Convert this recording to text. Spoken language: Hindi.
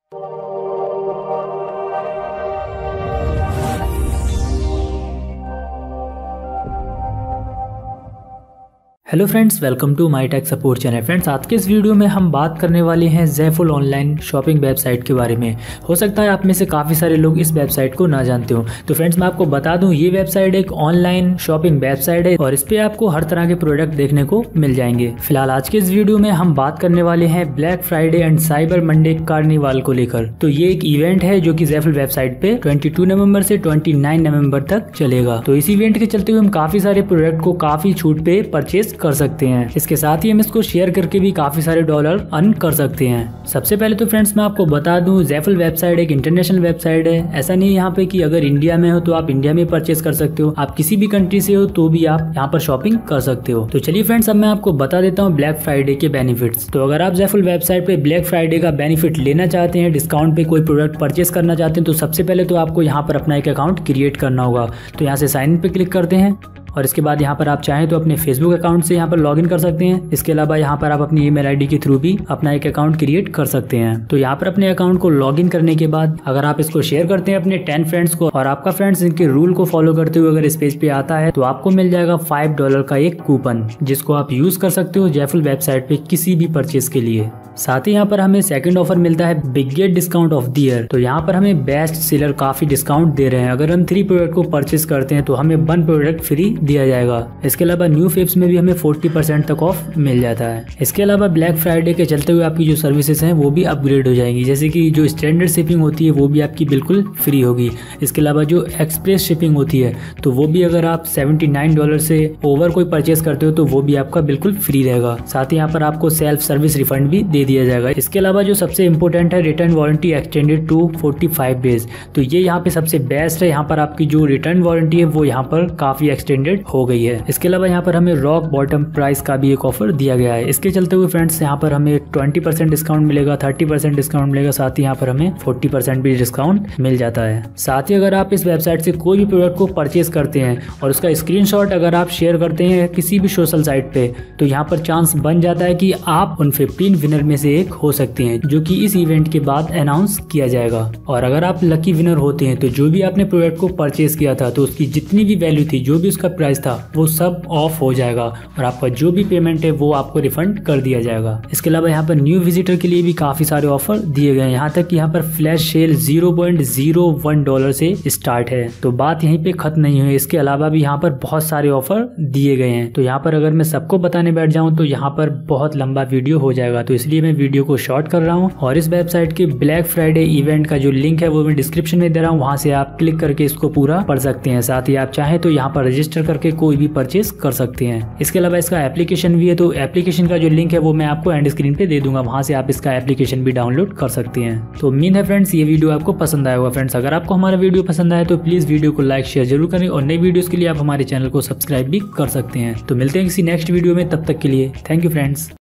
Hello friends, welcome to my tech support channel. Friends, आज के इस वीडियो में हम बात करने वाले हैं ज़ेफुल ऑनलाइन शॉपिंग वेबसाइट के बारे में। हो सकता है आप में से काफ़ी सारे लोग इस वेबसाइट को ना जानते हो। तो फ्रेंड्स, मैं आपको बता दूं, ये वेबसाइट एक ऑनलाइन शॉपिंग वेबसाइट है और इस पे आपको हर तरह के प्रोडक्ट देखने को मिल जाएंगे। फिलहाल आज के इस वीडियो में हम बात करने वाले हैं Black Friday and Cyber Monday carnival को लेकर। तो ये एक इवेंट है जो कि ज़ेफुल वेबसाइट पे 22 नवंबर से 29 नवंबर तक चलेगा। तो इस इवेंट के चलते हुए हम काफ़ी सारे प्रोडक्ट को काफ़ी छूट पे परचेज कर सकते हैं। इसके साथ ही हम इसको शेयर करके भी काफी सारे डॉलर अर्न कर सकते हैं। सबसे पहले तो फ्रेंड्स, मैं आपको बता दूं, ज़ेफुल वेबसाइट एक इंटरनेशनल वेबसाइट है। ऐसा नहीं है यहाँ पे कि अगर इंडिया में हो तो आप इंडिया में परचेज कर सकते हो, आप किसी भी कंट्री से हो तो भी आप यहाँ पर शॉपिंग कर सकते हो। तो चलिए फ्रेंड्स, अब मैं आपको बता देता हूँ ब्लैक फ्राइडे के बेनिफिट्स। तो अगर आप ज़ेफुल वेबसाइट पे ब्लैक फ्राइडे का बेनिफिट लेना चाहते हैं, डिस्काउंट पे कोई प्रोडक्ट परचेज करना चाहते हैं, तो सबसे पहले तो आपको यहाँ पर अपना एक अकाउंट क्रिएट करना होगा। तो यहाँ से साइन इन पे क्लिक करते हैं और इसके बाद यहाँ पर आप चाहें तो अपने फेसबुक अकाउंट से यहाँ पर लॉगिन कर सकते हैं। इसके अलावा यहाँ पर आप अपनी ईमेल आईडी के थ्रू भी अपना एक अकाउंट क्रिएट कर सकते हैं। तो यहाँ पर अपने अकाउंट को लॉगिन करने के बाद अगर आप इसको शेयर करते हैं अपने 10 फ्रेंड्स को और आपका फ्रेंड्स इनके रूल को फॉलो करते हुए अगर इस पेज पे आता है, तो आपको मिल जाएगा $5 का एक कूपन, जिसको आप यूज कर सकते हो ज़ेफुल वेबसाइट पे किसी भी परचेज के लिए। साथ ही यहाँ पर हमें सेकंड ऑफर मिलता है biggest discount of the year. तो यहाँ पर हमें बेस्ट सेलर काफी डिस्काउंट दे रहे हैं। अगर हम 3 प्रोडक्ट को परचेज करते हैं तो हमें 1 प्रोडक्ट फ्री दिया जाएगा। इसके अलावा न्यू फेब्स में भी हमें 40% तक ऑफ मिल जाता है। इसके अलावा ब्लैक फ्राइडे के चलते हुए आपकी जो सर्विसेज हैं वो भी अपग्रेड हो जाएंगी, जैसे कि जो स्टैंडर्ड शिपिंग होती है वो भी आपकी बिल्कुल फ्री होगी। इसके अलावा जो एक्सप्रेस शिपिंग होती है तो वो भी अगर आप $79 से ओवर कोई परचेज करते हो तो वो भी आपका बिल्कुल फ्री रहेगा। साथ ही यहाँ पर आपको सेल्फ सर्विस रिफंड भी दे दिया जाएगा। इसके अलावा जो सबसे इंपॉर्टेंट है, return warranty extended to 45 days. तो ये यहाँ पे सबसे बेस्ट है। यहाँ पर आपकी जो रिटर्न वारंटी है वो यहाँ पर काफी एक्सटेंडेड हो गई है। इसके अलावा यहाँ पर हमें रॉक बॉटम प्राइस का भी एक ऑफर दिया गया है। इसके चलते हुए फ्रेंड्स, यहाँ पर हमें 20% डिस्काउंट मिलेगा, 30% डिस्काउंट मिलेगा, साथ ही यहाँ पर हमें 40% भी डिस्काउंट मिल जाता है। साथ ही अगर आप इस वेबसाइट से कोई भी प्रोडक्ट को परचेज करते हैं और उसका स्क्रीनशॉट अगर आप शेयर करते हैं किसी भी सोशल साइट पे, तो यहाँ पर चांस बन जाता है कि आप उन 15 विनर में से एक हो सकते हैं, जो कि इस इवेंट के बाद अनाउंस किया जाएगा। और अगर आप लकी विनर होते हैं तो जो भी आपने प्रोडक्ट को परचेज किया था तो उसकी जितनी भी वैल्यू थी, जो भी उसका प्राइस था, वो सब ऑफ हो जाएगा और आपका जो भी पेमेंट है वो आपको रिफंड कर दिया जाएगा। इसके अलावा यहाँ पर न्यू विजिटर के लिए भी काफी सारे ऑफर दिए गए हैं। यहाँ तक कि यहाँ पर फ्लैश सेल $0.01 से स्टार्ट है। तो बात यहीं पे खत्म नहीं हुई, इसके अलावा भी यहाँ पर बहुत सारे ऑफर दिए गए हैं। तो यहाँ पर अगर मैं सबको बताने बैठ जाऊँ तो यहाँ पर बहुत लंबा वीडियो हो जाएगा, तो इसलिए मैं वीडियो को शॉर्ट कर रहा हूँ। और इस वेबसाइट के ब्लैक फ्राइडे इवेंट का जो लिंक है वो मैं डिस्क्रिप्शन में दे रहा हूँ, वहां से आप क्लिक करके इसको पूरा पढ़ सकते हैं। साथ ही आप चाहें तो यहाँ पर रजिस्टर करके कोई भी परचेज कर सकते हैं। इसके अलावा इसका एप्लीकेशन भी है, तो एप्लीकेशन का जो लिंक है वो मैं आपको एंड स्क्रीन पे दे दूंगा, वहां से आप इसका एप्लीकेशन भी डाउनलोड कर सकते हैं। तो उम्मीद है फ्रेंड्स ये वीडियो आपको पसंद आया होगा। फ्रेंड्स, अगर आपको हमारा वीडियो पसंद आया तो प्लीज वीडियो को लाइक शेयर जरूर करें और नई वीडियोस के लिए आप हमारे चैनल को सब्सक्राइब भी कर सकते हैं। तो मिलते हैं किसी नेक्स्ट वीडियो में, तब तक के लिए थैंक यू फ्रेंड्स।